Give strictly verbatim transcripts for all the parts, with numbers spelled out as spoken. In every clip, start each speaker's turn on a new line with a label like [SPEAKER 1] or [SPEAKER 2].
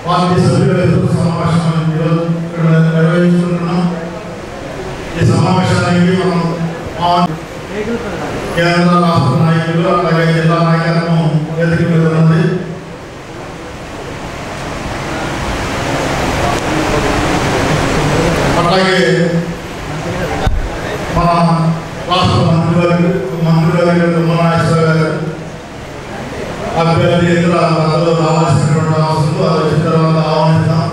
[SPEAKER 1] Party సభ్యుల సమావేశం ఈరోజు ఇక్కడ నిర్వహించుకుంటున్నాం. ఈ సమావేశానికి మనం కేంద్ర రాష్ట్ర నాయకులు అలాగే జిల్లా నాయకత్వం వేదిక మీద ఉన్నది. అట్లాగే మన రాష్ట్ర మంత్రివర్గ మంత్రివర్గ తుమ్మనాగేశ్వర గారు అభ్యర్థి ఇతర పదవులు రావాల్సినటువంటి అవసరం అది వచ్చిన తర్వాత ఆహ్వానిస్తాం.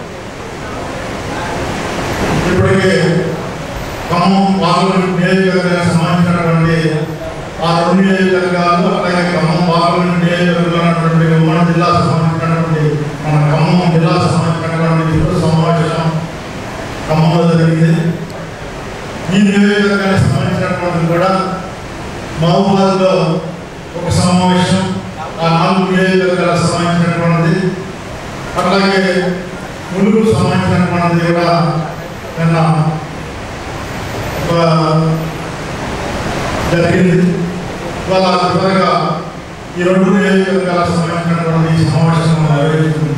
[SPEAKER 1] ఇప్పటికే ఖమ్మం పార్లమెంట్ నియోజకవర్గానికి సంబంధించినటువంటి ఆ రెండు నియోజకవర్గాలు అట్లాగే ఖమ్మం పార్లమెంట్ నియోజకవర్గంలో ఉన్నటువంటి ఉమ్మడి జిల్లా సంబంధించినటువంటి మన ఖమ్మం జిల్లా సంబంధించినటువంటి సమావేశం ఖమ్మంలో జరిగింది. ఈ నియోజకవర్గానికి సంబంధించినటువంటి కూడా మహబూబాబాద్లో ఒక సమావేశం ఆ నాలుగు నియోజకవర్గాలకు సంబంధించినటువంటిది అట్లాగే ములుగుకు సంబంధించినటువంటిది కూడా నిన్న జరిగింది. వాళ్ళ త్వరగా ఈ రెండు నియోజకవర్గాలకు సంబంధించినటువంటి సమావేశం నిర్వహించుకుంది.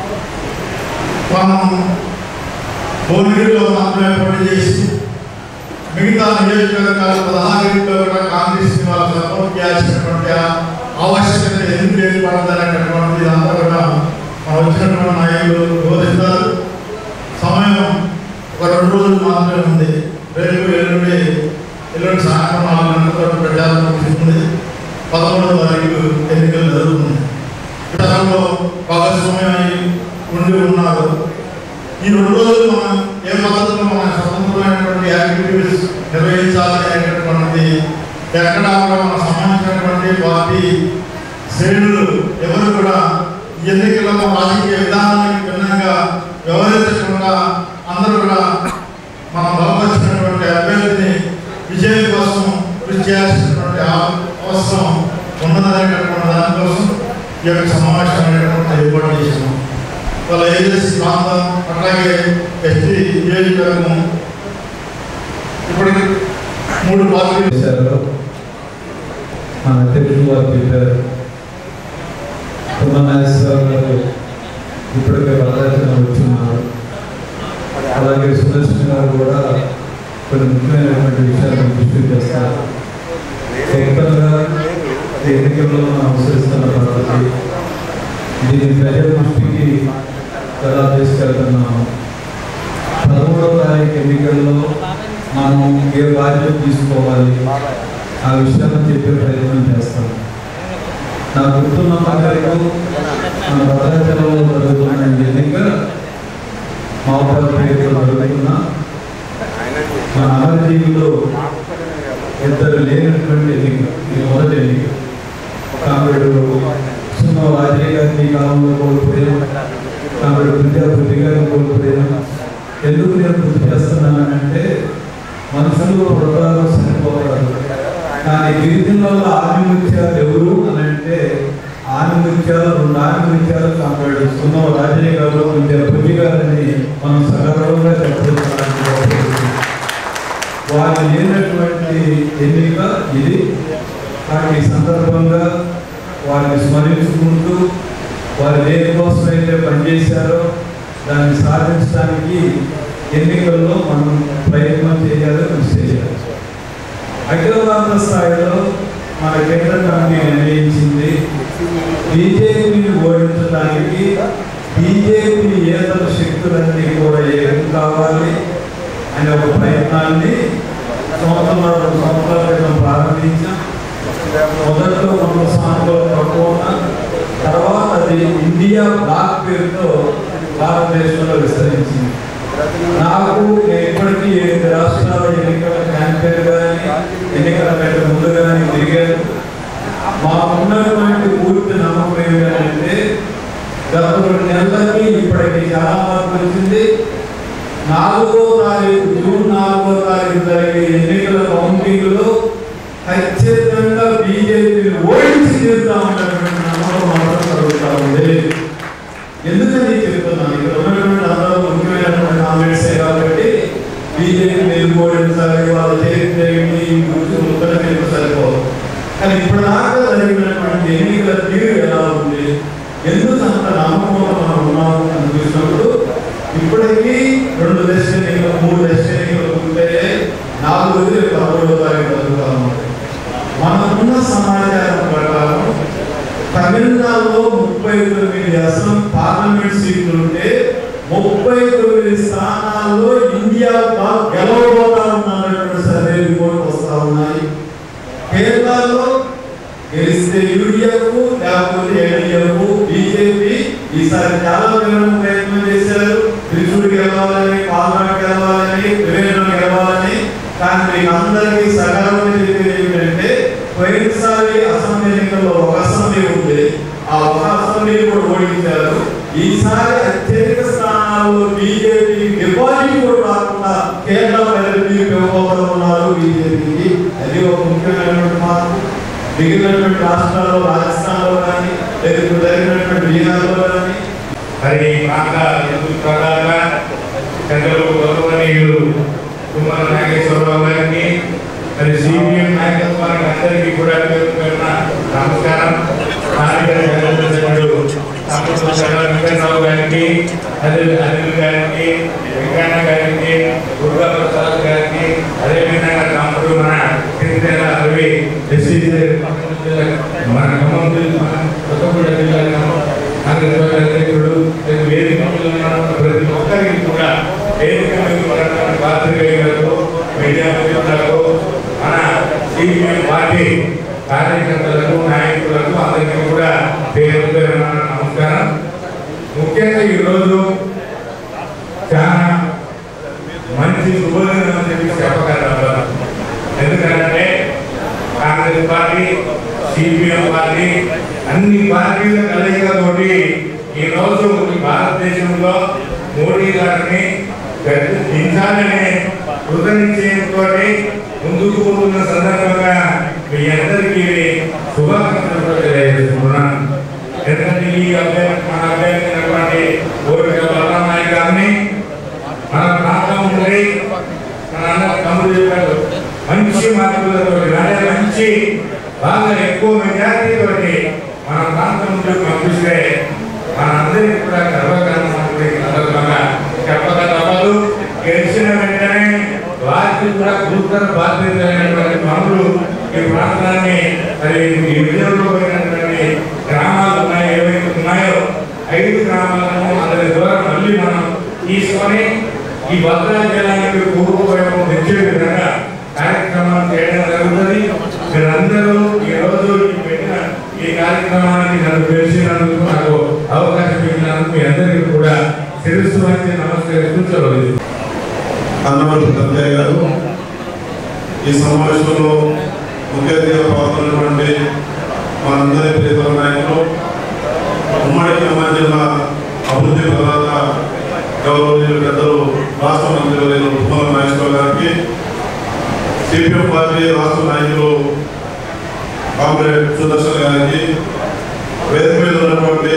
[SPEAKER 1] మనం భువనగిరిలో మాత్రమే పోటీ చేసి మిగతా నియోజకవర్గాలు పదహారులో కూడా కాంగ్రెస్ వాళ్ళు సపోర్ట్ చేయాల్సినటువంటి ఆవశ్యకత ఎందుకు ఏర్పడదనేటటువంటి అంతా కూడా మనం వచ్చినటువంటి నాయకులు బోధిస్తారు. సమయం ఒక రెండు రోజులు మాత్రమే ఉంది. రేపు ఎల్లుండి ఎల్లుండి సాయంత్రం నాలుగు గంటల ప్రచారం ముగిస్తుంది. పదమూడవ తారీఖు ఎన్నికలు జరుగుతుంది. దాంట్లో భాగస్వామ్యం ఉండి ఉన్నారు. ఈ రెండు రోజులు మనం ఏ పద్ధతిలో మన స్వతంత్రమైనటువంటి యాక్టివిటీస్ నిర్వహించాలి అనేటటువంటిది ఎక్కడ మనకు సంబంధించినటువంటి పార్టీ శ్రేణులు ఎవరు కూడా ఎన్నికల్లో రాజకీయ విధానానికి భిన్నంగా వ్యవహరించకుండా అందరూ కూడా మనం బలపరిచినటువంటి అభ్యర్థిని విజయం కోసం కృషి చేయాల్సినటువంటి అవసరం ఉన్నదనేటటువంటి దానికోసం ఈ యొక్క సమావేశం అనేటువంటి ఏర్పాటు చేసినాం. వాళ్ళ ఏజెన్సీ ప్రాంతం అట్లాగే ఎస్టీ నియోజకవర్గం ఇప్పటికి మూడు పార్టీలు
[SPEAKER 2] చేశారు. మన అధ్యక్షులు వారు చెప్పారు. తుమ్మనాగేశ్వర గారు ఇప్పటికే వరదక్షిణ వచ్చున్నారు. అలాగే సుదర్శన్ గారు కూడా కొన్ని ముఖ్యమైనటువంటి విషయాలను దృష్టి చేస్తారు. మొత్తంగా ఎన్నికల్లో మనం అనుసరిస్తున్న పద్ధతి దీన్ని ప్రజల దృష్టికి ఎలా తీసుకెళ్తున్నాము. పదమూడవ తారీఖు ఎన్నికల్లో మనం ఏ బాధ్యత తీసుకోవాలి ఆ విషయాన్ని చెప్పే ప్రయత్నం చేస్తాం. నాకు గుర్తున్న మేరకు మన భద్రాచలంలో జరుగుతున్న ఎన్నిక మావపల్లిలో జరుగుతున్న మన అమరజీవిలో ఇద్దరు లేనటువంటి ఎన్నిక. ఇది మొదటి ఎన్నిక. కామెడు సున్నా రాజయ్య గారిని కాలంలో కోల్పోయాం. కామెడు విద్యాపతి గారిని కోల్పోయాం. ఎందుకు నేను గుర్తు చేస్తున్నానంటే మనుషులు పుడతారు చనిపోతారు, కానీ గిరిజనుల ఆణిముత్యాలు ఎవరు అని అంటే ఆణిముత్యాలు రెండు ఆణిముత్యాలు కాపాడు సున్నా రాజయ్య గారు విద్యాపతి గారిని మనం సగర్వంగా చెప్పడానికి వారు లేనటువంటి ఎన్నిక ఇది. కానీ ఈ సందర్భంగా వారిని స్మరించుకుంటూ వారు దేనికోసమైతే పనిచేశారో దాన్ని సాధించడానికి ఎన్నికల్లో మనం ప్రయత్నం చేయాలి, కృషి చేయాలి. అఖిల భారత స్థాయిలో మన కేంద్ర కమిటీ నిర్ణయించింది బీజేపీని ఓడించడానికి బీజేపీ ఏతర శక్తులన్నీ కూడా ఏం కావాలి అనే ఒక ప్రయత్నాన్ని సంవత్సరాల రెండు సంవత్సరాల క్రితం ప్రారంభించాం. మొదట్లో మన స్థానంలో తక్కువ, తర్వాత అది ఇండియా బ్లాక్ పేరుతో భారతదేశంలో విస్తరించింది. నాకు ఇప్పటికీ ఎనిమిది రాష్ట్రాల ఎన్నికల క్యాంపెయిన్ కానీ ఎన్నికల కంటే ముందు కానీ తిరిగాను. మాకున్నటువంటి పూర్తి నమ్మకం ఏమిటంటే గత రెండు నెలలకి ఇప్పటికి చాలా మార్పు వచ్చింది. నాలుగో తారీఖు జూన్ నాలుగో తారీఖు జరిగే ఎన్నికల కౌంటింగ్లో ఖచ్చితంగా బీజేపీని ఓడించి తీరుతామన్నటువంటి నమ్మకం మాత్రం కలుగుతా ఉంది. ఎందుకని చెప్తున్నాను, ఇక్కడ ఉన్నటువంటి అందరూ ముఖ్యమైనటువంటి కాంగ్రెసే కాబట్టి బీజేపీ మీరు ఓడించాలి, వాళ్ళ చరిత్ర ఏంటి గుర్తు సరిపోదు. కానీ ఇప్పుడు దాకా జరిగినటువంటి ఎన్నికల తీరు ఎలా ఉంది, ఎందుకు అంత నమ్మకంలో మనం ఉన్నాము ఇప్పటికీ రెండు దశలు మూడు దశలు ఉంటే నాలుగు పదమూడో తారీఖు జరుగుతూ ఉంది. మనకున్న సమాచారం ప్రకారం తమిళనాడులో ముప్పై తొమ్మిది అసలు పార్లమెంట్ సీట్లు ఉంటే ముప్పై తొమ్మిది స్థానాల్లో ఇండియా గెలవబోతా ఉన్నటువంటి సర్వే రిపోర్ట్ వస్తా ఉన్నాయి. కేరళలో గెలిస్తే యూడిఎఫ్ లేకపోతే ఎన్డీఎఫ్ బీజేపీ ఈసారి చాలా ప్రయత్నం చేశారు. త్రిశూర్ గెలవాలని, పార్లమెంట్ గెలవాలని, త్రివేంద్రం గెలవాలని. కానీ మీకు అందరికీ సకాలంలో చెప్పేది ఏమిటంటే పోయినసారి అసెంబ్లీ ఎన్నికల్లో ఒక అసెంబ్లీ ఉంది, ఆ ఒక అసెంబ్లీ కూడా ఓడించారు. ఈసారి అత్యధిక స్థానాల్లో బీజేపీ డిపాజిట్ కూడా రాకుండా కేరళ ప్రజలు ఇవ్వబోతున్నారు బీజేపీకి. అది ఒక ముఖ్యమైనటువంటి మార్పు. మిగిలినటువంటి రాష్ట్రాల్లో రాజస్థాన్లో కానీ లేదా జరిగినటువంటి బీహార్లో కానీ
[SPEAKER 3] మరి ప్రాంత ప్రధాన చంద్రబాబు గౌరవనీయులు తుమ్మల నాగేశ్వరరావు గారికి మరి సిపిఎం నాయకత్వానికి అందరికీ కూడా పేరు పేరున నమస్కారం. వెంకటరావు గారికి, అనిల్ అనిల్ గారికి, వెంకన్న గారికి, దుర్గా ప్రసాద్ గారికి, అదేవిధంగా తమ్ముడు మన కింద రవి ఎస్సీ మన ఖమ్మం కొత్తగూడ జిల్లా అధ్యక్షుడు వేదిక ప్రతి ఒక్కరికి కూడా వేదిక పాత్రికేయులకు, మీడియా మిత్రులకు, మన సిపిఎం పార్టీ కార్యకర్తలకు, నాయకులకు అందరికీ కూడా పేరు పేరున నమస్కారం. ముఖ్యంగా ఈరోజు చాలా మంచి శుభదినం అని చెప్పి చెప్పగలరు. ఎందుకంటే కాంగ్రెస్ పార్టీ, సిపిఎం పార్టీ అన్ని పార్టీల కలయికతోటి ఈరోజు భారతదేశంలో మోడీ గారిని దించాలనే కృతనిశ్చయంతో ముందుకు పోతున్న సందర్భంగా మీ అందరికీ శుభాకాంక్షలు తెలియజేస్తున్నాను. ఎందుకంటే ఈ అభ్యర్థి మన అభ్యర్థి కోరిక బలరామయ్య గారిని మన ప్రాంతం ఉండి మన అన్న తమ్ముడు చెప్పారు మంచి మార్పులతో మంచి బాగా ఎక్కువ మెజారిటీతో మన ప్రాంతం నుండి పంపిస్తే మనందరికీ కూడా గర్వకారణమైనటువంటి సందర్భంగా చెప్పక తప్పదు. గెలిచిన వెంటనే వారికి కూడా గురుతర బాధ్యతలైనటువంటి పనులు ఈ ప్రాంతాన్ని మరి ఈ విజయంలో పోయినటువంటి గ్రామాలు ఉన్నాయి, ఏవైతే ఉన్నాయో ఐదు గ్రామాలను అందరి ద్వారా మళ్ళీ మనం తీసుకొని ఈ భద్రాచలానికి పూర్వపయోగం తెచ్చే విధంగా కార్యక్రమాలు చేయడం జరుగుతుంది. మీరందరూ ఈ రోజు పెట్టిన ఈ కార్యక్రమానికి నన్ను పిలిచినందుకు, నాకు అవకాశం ఇచ్చినందుకు మీ అందరికీ కూడా శిరస్సు వంచి నమస్కరిస్తూ చదువు.
[SPEAKER 1] అన్నవరం సంజయ్ గారు ఈ సమావేశంలో ముఖ్య అతిథిగా పాల్గొన్నటువంటి మనందరి ప్రియతమ నాయకులు, ఉమ్మడి ఖమ్మం జిల్లా అభివృద్ధి ప్రధాన గౌరవనీయులు పెద్దలు రాష్ట్ర మంత్రి తుమ్మల నాగేశ్వరరావు గారికి, సిపిఎం పార్టీ రాష్ట్ర నాయకులు కామ్రేడ్ సుదర్శన్ గారికి, వేదిక మీద ఉన్నటువంటి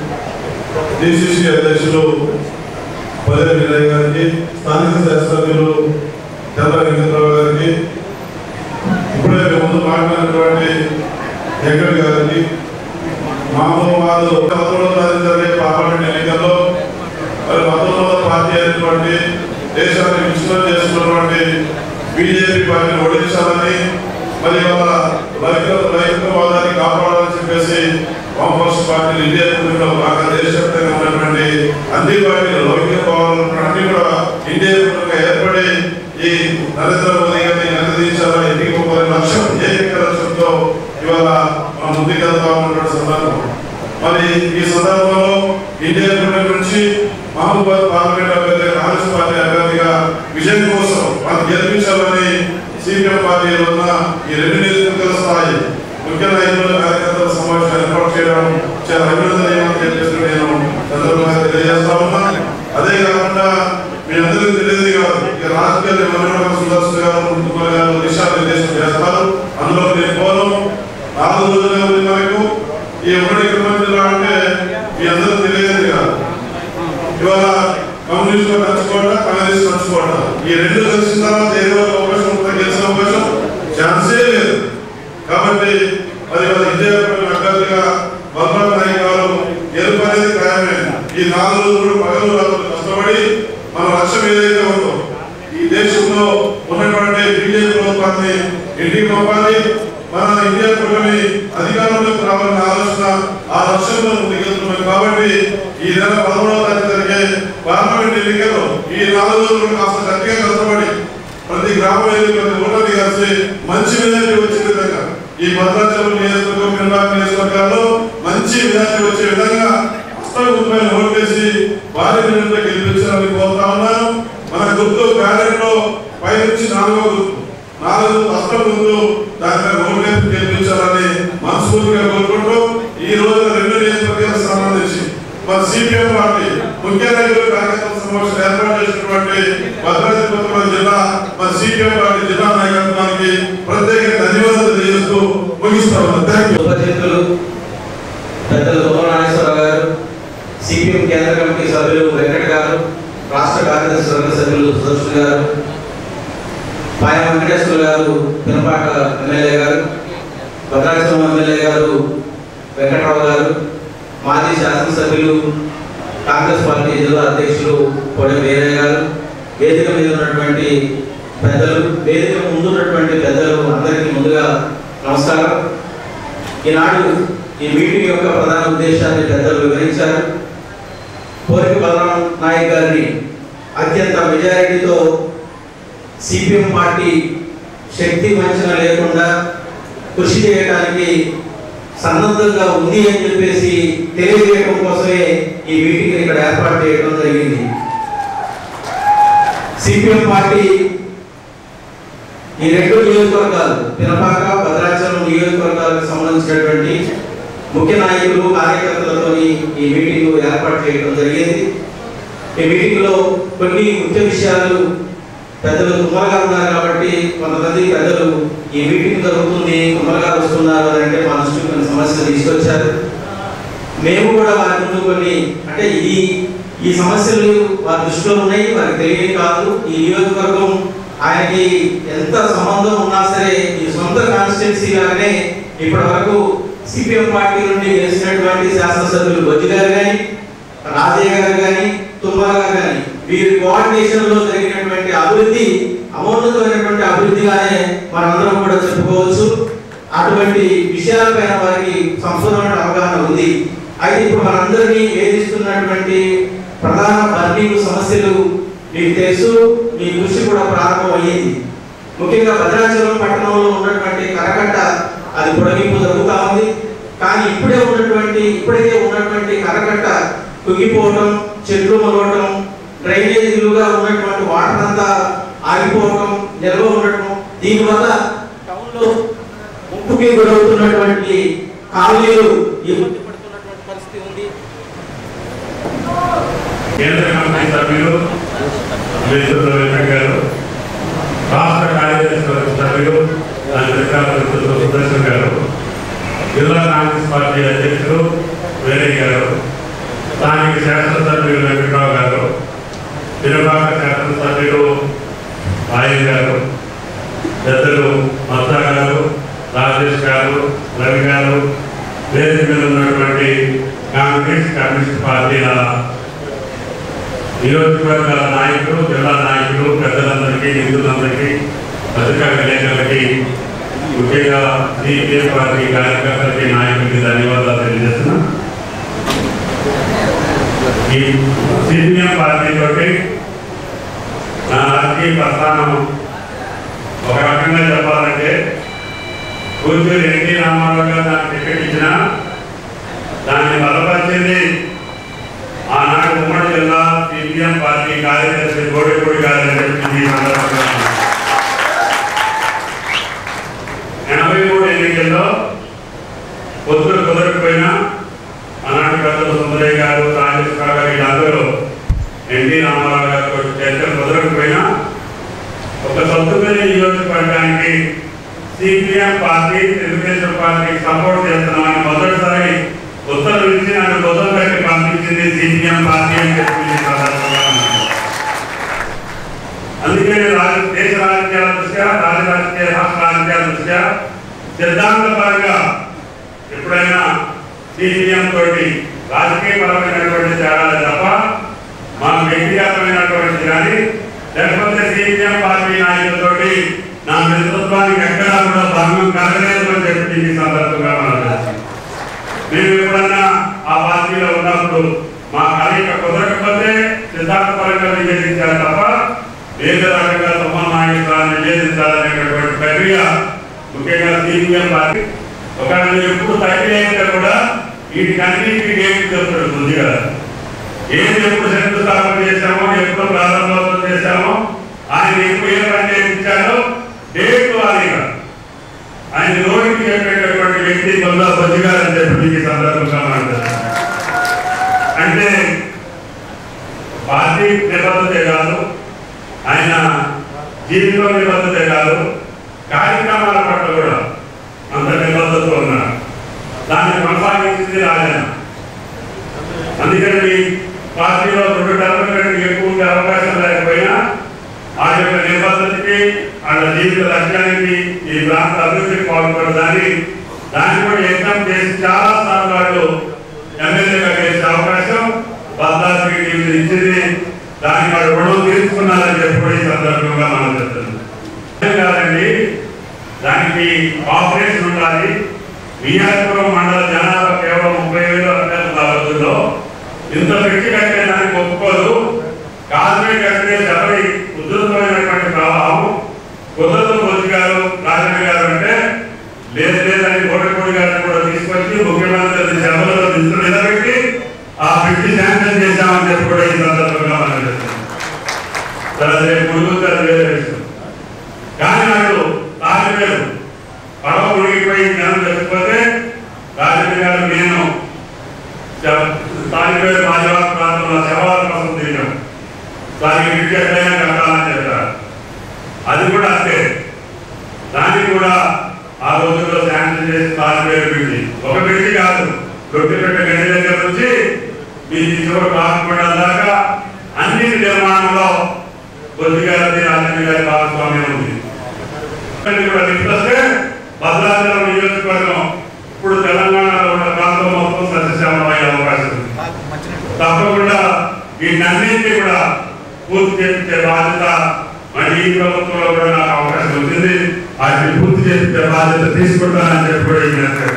[SPEAKER 1] డిసిసి అధ్యక్షులు పల్లె వినయ్ గారికి, స్థానిక శాస్త్రజ్ఞులు చంద్ర వెంకటరావు గారికి, ఇప్పుడే ముందు మాట్లాడినటువంటి వెంకట్ గారికి, మామూలు పంతొమ్మిదవ తారీఖు జరిగే పార్లమెంట్ ఎన్నికల్లో మరి పంతొమ్మిదవ పార్టీ అయినటువంటి దేశాన్ని విచ్ఛిన్నం చేస్తున్నటువంటి బీజేపీ పార్టీని ఓడించాలని, మరి వాళ్ళ లైంగికవాదాన్ని కాపాడాలని చెప్పేసి వామపక్ష పార్టీలు ఇండియా కూటమిలో బాగా దేశవ్యాప్తంగా ఉన్నటువంటి అన్ని పార్టీలు లౌకికవాదాలను అన్ని కూడా ఇండియా కూటమిగా ఏర్పడి ఈ నరేంద్ర మోదీ గారిని నిలదీశారా ఎన్నికల లక్ష్యం ఏకైక లక్ష్యంతో ఇవాళ మనం ముందుకెళ్తా ఉన్నటువంటి సందర్భం. మరి ఈ సందర్భంలో ఇండియా కూటమి నుంచి మహబూబాద్ పార్లమెంట్ అభ్యర్థి కాంగ్రెస్ పార్టీ అభ్యర్థిగా విజయం కోసం వాళ్ళు గెలిపించాలని సిపిఎం పార్టీ ఉన్న ఈ రెండు నియోజకవర్గాల స్థాయి ముఖ్య నాయకుల కార్యకర్తల సమావేశం ఏర్పాటు చేయడం చాలా అభినందనీయమని చెప్పేసి నేను సందర్భంగా తెలియజేస్తా ఉన్నాను. అదే కాకుండా మీ అందరికీ తెలియదు కాదు, ఇక రాజకీయాలు మనోహర సుదర్శన్ గారు, మున్సిపల్ గారు దిశానిర్దేశం చేస్తారు. అందులో నేను పోను నాలుగు రోజులే ఉంది మనకు. ఈ ఒకటి ఖమ్మం జిల్లా అంటే మీ అందరూ తెలియదు కాదు. ఇవాళ కమ్యూనిస్టులు పంచుకోవట, కాంగ్రెస్ పంచుకోవట, ఈ రెండు కలిసిన తర్వాత ఏదో అవకాశం ఉంటుంది, గెలిచిన అవకాశం ఛాన్సే లేదు. కాబట్టి మరి వాళ్ళ విజయపడిన అభ్యర్థిగా బలరాం నాయక్ గారు గెలుపు అనేది ఖాయమైంది. ఈ నాలుగు రోజులు పగలు రాత్రులు కష్టపడి మన లక్ష్యం ఏదైతే ఉందో ఈ దేశంలో ఉన్నటువంటి బీజేపీ ప్రభుత్వాన్ని ఇంటికి పంపాలి, మన ఇండియా కూటమి అధికారంలోకి రావాలన్న ఆలోచన ఆ లక్ష్యంలో ముందుకెళ్తున్నాం. కాబట్టి ఈ నెల పదమూడవ తారీఖు జరిగే పార్లమెంట్ ఎన్నికల్లో ఈ నాలుగు రోజులు కాస్త గట్టిగా కష్టపడి ప్రతి గ్రామ వేదిక ప్రతి ఓటర్ని కలిసి మంచి మెజార్టీ వచ్చే విధంగా ఈ భద్రాచలం నియోజకవర్గం నిర్వాహక నియోజకవర్గాల్లో మంచి మెజార్టీ వచ్చే విధంగా అష్టం రూపాయలు ఓటు వేసి భారీ మెజార్టీతో గెలిపించాలని కోరుతా ఉన్నాను. మన గుర్తు బ్యాలెట్ లో పై నుంచి నాలుగో గుర్తు నాలుగు అష్టం ముందు దానిపై ఓటు వేసి గెలిపించాలని మనస్ఫూర్తిగా కోరుకుంటూ ఈ రోజు రెండు నియోజకవర్గాలకు సంబంధించి మన సిపిఎం పార్టీ ముఖ్య నాయకులు కార్యకర్తల సమావేశం ఏర్పాటు చేసినటువంటి భద్రాద్రి జిల్లా మన సిపిఎం పార్టీ జిల్లా నాయకత్వానికి ప్రత్యేక ధన్యవాదాలు తెలియజేస్తూ ముగిస్తాను.
[SPEAKER 4] పెద్దలు సోమనాగేశ్వరరావు గారు, సిపిఎం కేంద్ర కమిటీ సభ్యులు వెంకట గారు, రాష్ట్ర కార్యదర్శి వర్గ సభ్యులు సుదర్శన్ గారు, పాయ వెంకటేశ్వర గారు, పినపాక ఎమ్మెల్యే గారు, భద్రాచలం ఎమ్మెల్యే గారు వెంకటరావు గారు, మాజీ శాసనసభ్యులు కాంగ్రెస్ పార్టీ జిల్లా అధ్యక్షులు కోడి వీరయ్య గారు, వేదిక మీద ఉన్నటువంటి పెద్దలు, వేదిక ముందు ఉన్నటువంటి పెద్దలు అందరికీ ముందుగా నమస్కారం. ఈనాడు ఈ మీటింగ్ యొక్క ప్రధాన ఉద్దేశాన్ని పెద్దలు వివరించారు. కోరిక బలరాం నాయక్ గారిని అత్యంత మెజారిటీతో సిపిఎం పార్టీ శక్తి వంచన లేకుండా కృషి చేయడానికి సన్నద్ధంగా ఉంది అని చెప్పేసి తెలియజేయడం కోసమే ఈ మీటింగ్ ఇక్కడ ఏర్పాటు చేయడం జరిగింది. సిపిఎం పార్టీ ఈ రెండు నియోజకవర్గాలు పినపాక భద్రాచలం నియోజకవర్గాలకు సంబంధించినటువంటి ముఖ్య నాయకులు కార్యకర్తలతో ఈ మీటింగ్ ఏర్పాటు చేయడం జరిగింది. ఈ మీటింగ్ లో కొన్ని ముఖ్య విషయాలు పెద్దలు తుమ్మరగా ఉన్నారు కాబట్టి కొంతమంది పెద్దలు ఈ మీటింగ్ జరుగుతుంది తుమ్మరగా వస్తున్నారు అని అంటే మా దృష్టికి కొన్ని సమస్యలు తీసుకొచ్చారు. మేము కూడా వారి ముందు కొన్ని అంటే ఈ ఈ సమస్యలు వారి దృష్టిలో ఉన్నాయి, వారికి తెలియని కాదు. ఈ నియోజకవర్గం ఆయనకి ఎంత సంబంధం ఉన్నా సరే ఈ సొంత కాన్స్టిట్యున్సీ లాగానే ఇప్పటి వరకు సిపిఎం పార్టీ నుండి గెలిచినటువంటి శాసనసభ్యులు బొజ్జి గారు కానీ, రాజయ్య గారు కానీ, తుమ్మల గారు కానీ వీరి కోఆర్డినేషన్ లో జరిగినటువంటి అభివృద్ధి అమోన్నతమైనటువంటి అభివృద్ధిగానే మనందరం కూడా చెప్పుకోవచ్చు. అటువంటి విషయాలపైన వారికి సంపూర్ణమైన అవగాహన ఉంది. అయితే ఇప్పుడు మనందరినీ వేధిస్తున్నటువంటి ప్రధాన బర్నింగ్ సమస్యలు మీకు తెలుసు, మీ కృషి కూడా ప్రారంభమయ్యింది. ముఖ్యంగా భద్రాచలం పట్టణంలో ఉన్నటువంటి కరకట్ట అది పొడిగింపు జరుగుతూ ఉంది. కానీ ఇప్పుడే ఉన్నటువంటి ఇప్పటికే ఉన్నటువంటి కరకట్ట కుంగిపోవడం, చెట్లు మొలవటం, డ్రైనేజీలుగా ఉన్నటువంటి వాటర్ అంతా ఆగిపోవడం, నిల్వ ఉండటం, దీనివల్ల టౌన్లో ముప్పుకి గురవుతున్నటువంటి కాలనీలు ఇబ్బంది పడుతున్నటువంటి పరిస్థితి ఉంది.
[SPEAKER 3] కేంద్ర కమిటీ సభ్యులు గారు, రాష్ట్ర కార్యదర్శి సభ్యులు సుదర్శన్ గారు, జిల్లా కాంగ్రెస్ పార్టీ అధ్యక్షులు వీరయ్య గారు, స్థానిక శాసనసభ్యులు వెంకటరావు గారు, తిరుపాక శాసనసభ్యులు ఆయన గారు, పెద్దలు మత్తా గారు, రాజేష్ గారు, రవి గారు, వేదిక మీద ఉన్నటువంటి కాంగ్రెస్ కమ్యూనిస్ట్ పార్టీల నియోజకవర్గాల నాయకులు, జిల్లా నాయకులు, పెద్దలందరికీ, నిధులందరికీ, పత్రికా విలేకరులకి, ముఖ్యంగా సిపిఎం పార్టీ కార్యకర్తలకి, నాయకులకి ధన్యవాదాలు తెలియజేస్తున్నాం. ఈ సిపిఎం పార్టీ తోటి నా రాజకీయ ప్రస్థానం ఒక రకంగా చెప్పాలంటే కూర్చొని ఎన్టీ రామారావు గారు నాకు టికెట్ ఇచ్చినా దాన్ని బలపరిచింది ఆనాడు ఉమ్మడి జిల్లా సిపిఎం పార్టీ కార్యదర్శి గోడెపూడి కార్యదర్శి. ఎనభై మూడు ఎన్నికల్లో పొత్తులు కుదరకపోయినా ఆనాటి పెద్దలు సుందరయ్య గారు, రాజేష్ గారు వీళ్ళందరూ ఎన్టీ రామారావు గారితో చర్చలు కుదరకపోయినా ఒక సొంతమైన నియోజకవర్గానికి సిపిఎం పార్టీ తెలుగుదేశం పార్టీకి సపోర్ట్ చేస్తున్నామని మొదటిసారి ఉత్తర్వులు ఇచ్చి నన్ను బుధం పెట్టి పంపించింది సిపిఎం పార్టీ అని చెప్పింది. అందుకే దేశ రాజకీయాల దృష్ట్యా, రాజ రాజకీయ రాష్ట్ర రాజకీయాల దృష్ట్యా సిద్ధాంతపరంగా ఎప్పుడైనా సిపిఎం తోటి రాజకీయ పరమైనటువంటి తేడాలు తప్ప మా వ్యక్తిగతమైనటువంటి కానీ లేకపోతే సీపీఎం పార్టీ నాయకులతోటి నా నేతృత్వానికి ఎక్కడా కూడా భంగం కలగలేదు అని చెప్పి ఈ సందర్భంగా మనం మేము ఎప్పుడన్నా ఆ పార్టీలో ఉన్నప్పుడు మా కలయిక కుదరకపోతే సిద్ధాంతపరంగా నివేదించాలి తప్ప వేరే రకంగా తమ నాయకులను నివేదించాలనేటటువంటి ప్రక్రియ ముఖ్యంగా సీపీఎం పార్టీ ఒకవేళ ఎప్పుడు తగ్గి అయితే కూడా వీటికన్నింటికి ఏమి చెప్తాడు కొద్దిగా ఏది ఎప్పుడు శంకుస్థాపన చేశామో ఎప్పుడు ప్రారంభోత్సవం చేశామో ఆయన ఎప్పుడు ఏ పని చేయించాడో డేట్ వారీగా ఆయన నోటికి చెప్పేటటువంటి వ్యక్తి కొంత బొద్దిగారని చెప్పి ఈ సందర్భంగా మాట్లాడారు. అంటే పార్టీ నిబద్ధతే కాదు, ఆయన జీవితంలో నిబద్ధతే కాదు, కార్యక్రమాల పట్ల కూడా అంత నిబద్ధత ఉన్నారు. దాన్ని కొనసాగించింది రాజన్న. అందుకని పార్టీలో రెండు టర్మ్ కంటే ఎక్కువ ఉండే అవకాశం లేకపోయినా ఆ యొక్క నిబద్ధతకి వాళ్ళ జీవిత లక్ష్యానికి ఈ ప్రాంత అభివృద్ధికి పాల్పడదాన్ని దాన్ని కూడా యత్నం చేసి చాలా సార్లు వాళ్ళు ఎమ్మెల్యేగా చేసే అవకాశం భద్రాద్రి ఇచ్చింది. దాన్ని వాళ్ళు రుణం తీర్చుకున్నారని చెప్పి ఈ సందర్భంగా మనం చెప్తున్నాం కాదండి. దానికి ఆపరేషన్ ఉండాలి. విఆర్పురం మండల జనాభా కేవలం ముప్పై వేల అభ్యర్థుల ఇంత పెట్టి కట్టే దానికి ఒప్పుకోదు. కాశ్మీర్ కట్టే ఎవరి ఉధృతమైనటువంటి ప్రభావం కుదరదు. మోదీ గారు రాజన్న గారు అంటే లేదు లేదని కోటపూడి గారిని కూడా తీసుకొచ్చి ముఖ్యమంత్రి సభలో నిధులు నిలబెట్టి ఆ పెట్టి శాంక్షన్ చేశామని చెప్పి కూడా ఈ సందర్భంగా మనం చెప్తున్నాం. వేరే విషయం కానీ నాడు తాగిపోయారు పడవ మునిగిపోయి జనం చచ్చిపోతే రాజన్న గారు నేను తాగిపోయి మాజవాడ ప్రాంతంలో శవాల కోసం తిరిగాం. దానికి విద్యా కట్టాలని చెప్పారు. అది కూడా అంతే. దాన్ని కూడా ఆ రోజుల్లో శాంక్షన్ చేసి తాగిపోయారు బ్రిడ్జి. ఒక బ్రిడ్జి కాదు, రొట్టెపెట్ట గడి దగ్గర నుంచి మీ చివరి కాకుండా దాకా అన్నిటి నిర్మాణంలో బొద్దిగారి రాజన్న గారి భాగస్వామ్యం ఉంది. కూడా నిప్పిస్తే భద్రాచలం నియోజకవర్గం ఇప్పుడు తెలంగాణలో ఉన్న ప్రాంతం మొత్తం సస్యశ్యామలం అయ్యే అవకాశం ఉంది. తప్పకుండా వీటన్నింటినీ కూడా పూర్తి చేయించే బాధ్యత మరి ఈ ప్రభుత్వంలో కూడా నాకు అవకాశం వచ్చింది. వాటిని పూర్తి చేయించే బాధ్యత తీసుకుంటానని చెప్పి కూడా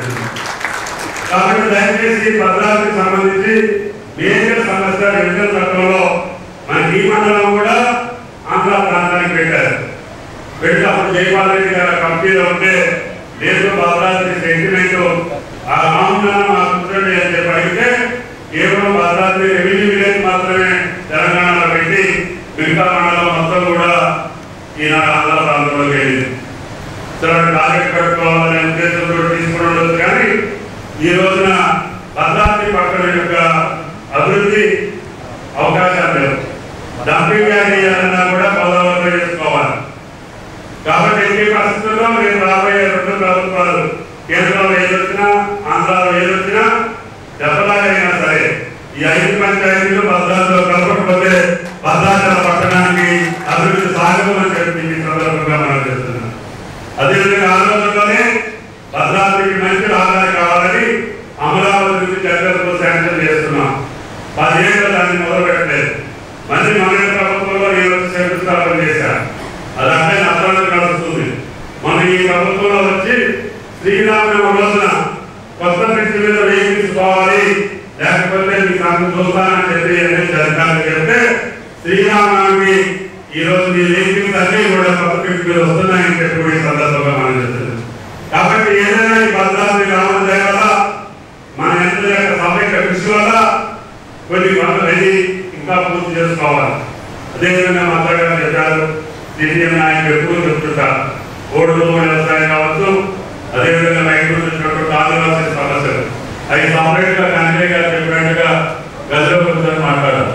[SPEAKER 3] కాబట్టి దయచేసి భద్రాద్రికి సంబంధించి మేజర్ సమస్య విభజన చట్టంలో మన ఈ మండలం కూడా ఆంధ్ర ప్రాంతానికి పెట్టారు. పెట్టి అప్పుడు జైపాల్ రెడ్డి గారు కంపెనీలో ఉంటే లేదు భద్రాద్రి సెంటిమెంట్ ఆ రామనాథం ఆ కూర్చోండి అని చెప్పి అడిగితే కేవలం భద్రాద్రి రెవెన్యూ విలేజ్ మాత్రమే తెలంగాణలో పెట్టి మిగతా మండలం మొత్తం కూడా ఈనాడు ఆంధ్ర ప్రాంతంలోకి వెళ్ళింది. సరే టార్గెట్ కట్టుకోవాలనే ఉద్దేశంతో తీసుకుని ఉండొచ్చు. కానీ ఈ రోజున భద్రాద్రి పట్టణ యొక్క అభివృద్ధి అవకాశాలు లేవు. డంపింగ్ యార్డ్ చేయాలన్నా కూడా పదవులు చేసుకోవాలి. కాబట్టి ఎన్ని పరిస్థితుల్లో రేపు రాబోయే రెండు ప్రభుత్వాలు కేంద్రంలో ఏదొచ్చినా ఆంధ్రాలో ఏదొచ్చినా దెబ్బలాగైనా సరే ఈ ఐదు పంచాయతీలు భద్రాద్రిలో కలపకపోతే భద్రాచల పట్టణానికి అభివృద్ధి సాగమని చెప్పి ఈ సందర్భంగా మనం చేస్తున్నాం. అదేవిధంగా ఆ రోజుల్లోనే భద్రాద్రికి మంచి రహదారి కావాలని అమరావతి నుంచి చర్చలతో శాంక్షన్ చేస్తున్నాం. పదిహేను దాన్ని మొదలు పెట్టలేదు. మళ్ళీ మన ప్రభుత్వంలో ఈ రోజు శంకుస్థాపన చేశారు. అది అంటే నష్టాలకు నడుస్తుంది. మన ఈ ప్రభుత్వంలో వచ్చి శ్రీరామనవమి రోజున కొత్త బ్రిడ్జి మీద వెహికల్స్ పోవాలి, లేకపోతే మీకు నాకు చూస్తానని చెప్పి జరగాలని చెప్తే శ్రీరామనవమి ఈ రోజు మీ వెహికల్స్ అన్ని కూడా కొత్త బ్రిడ్జి మీద వస్తున్నాయని చెప్పి ఈ సందర్భంగా మనం చెప్తున్నాం. కాబట్టి ఏదైనా ఈ భద్రాద్రి రావడం వల్ల మన ఎంత యొక్క సమైక్య కృషి వల్ల కొన్ని పనులు ఇంకా పూర్తి చేసుకోవాలి. అదేవిధంగా మాట్లాడారు చెప్పారు. సీపీఎం నాయకులు ఎప్పుడు చెప్తుంటారు ఓడులో వ్యవసాయం కావచ్చు, అదేవిధంగా రైతులు వచ్చినటువంటి ఆదివాసీ సమస్యలు అవి సపరేట్ గా కన్వే గారు చెప్పినట్టుగా గదిలో కూర్చొని మాట్లాడారు.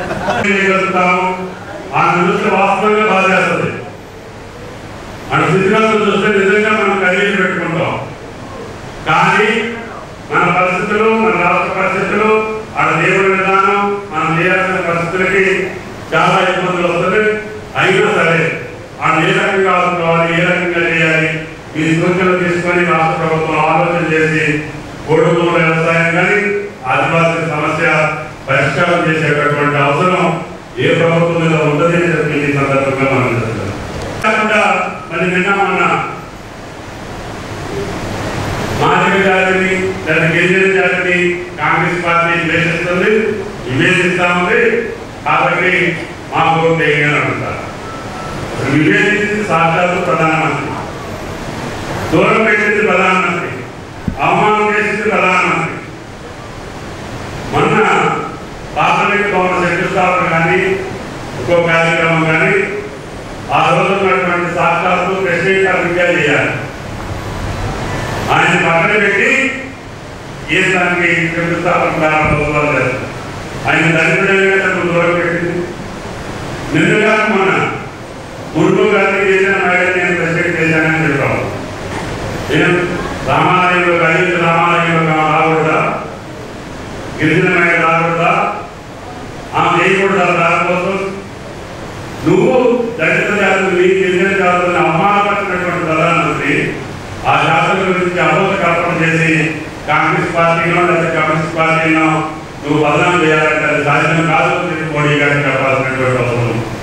[SPEAKER 3] ఆ దృష్టి వాస్తవంగా బాధ చేస్తుంది. మన స్థితిగతులు చూస్తే నిజంగా మనం కలిగి పెట్టుకుంటాం. కానీ మన పరిస్థితులు, మన రాష్ట్ర పరిస్థితులు, ఆడ దేవుడి విధానం, మనం చేయాల్సిన పరిస్థితులకి చాలా ఇబ్బందులు వస్తుంది. అయినా సరే ఆ ఏ రకంగా ఆదుకోవాలి, ఏ రకంగా చేయాలి, ఈ సూచనలు తీసుకొని రాష్ట్ర ప్రభుత్వం ఆలోచన చేసి గొడుగుల వ్యవసాయం కానీ ఆదివాసీ సమస్య పరిష్కారం చేసేటటువంటి అవసరం ఏ ప్రభుత్వం మీద ఉంటుంది అని చెప్పి ఈ సందర్భంగా మనం చెప్తాం. కాకుండా మరి నిన్న మొన్న మాదిగ జాతిని లేదా గిరిజన జాతిని కాంగ్రెస్ పార్టీ ద్వేషిస్తుంది, వివేచిస్తా ఉంది. కాబట్టి మాకు ఓటు వేయని అంటారు. వివేచించింది సాక్షాత్తు ప్రధానమంత్రి, దూరం పెట్టింది ప్రధానమంత్రి, అవమానం చేసింది ప్రధానమంత్రి. మొన్న పార్లమెంట్ భవన శంకుస్థాపన కానీ ఇంకో కార్యక్రమం కానీ ఆ రోజు ఉన్నటువంటి సాక్షాత్తు ప్రెసిడెంట్ విద్యా చేయాలి. ఆయన పక్కన పెట్టి ఏ దానికి శంకుస్థాపన ప్రారంభోత్సవాలు చేస్తారు. ఆయన దళితుడైన దూరం పెట్టింది. నిన్నగా మొన్న గురువు గారికి చేసిన మేడం నేను ప్రెసిడెంట్ చేశానని చెప్పాము. నేను రామాలయంలో గణిత రామాలయంలో రాకూడదా, గిరిజన మేడ రాకూడదా, ఆమె చేయకూడదా రాకపోతే నువ్వు దళిత జాతుల్ని గిరిజన జాతుల్ని అవమానపరిచినటువంటి ప్రధానమంత్రి ఆ జాతుల గురించి అబోధ కల్పన చేసి కాంగ్రెస్ పార్టీలో లేదా కమ్యూనిస్ట్ పార్టీలో నువ్వు బదనాలు చేయాలంటే అది సాధ్యం కాదు అని చెప్పి మోడీ గారికి చెప్పాల్సినటువంటి అవసరం.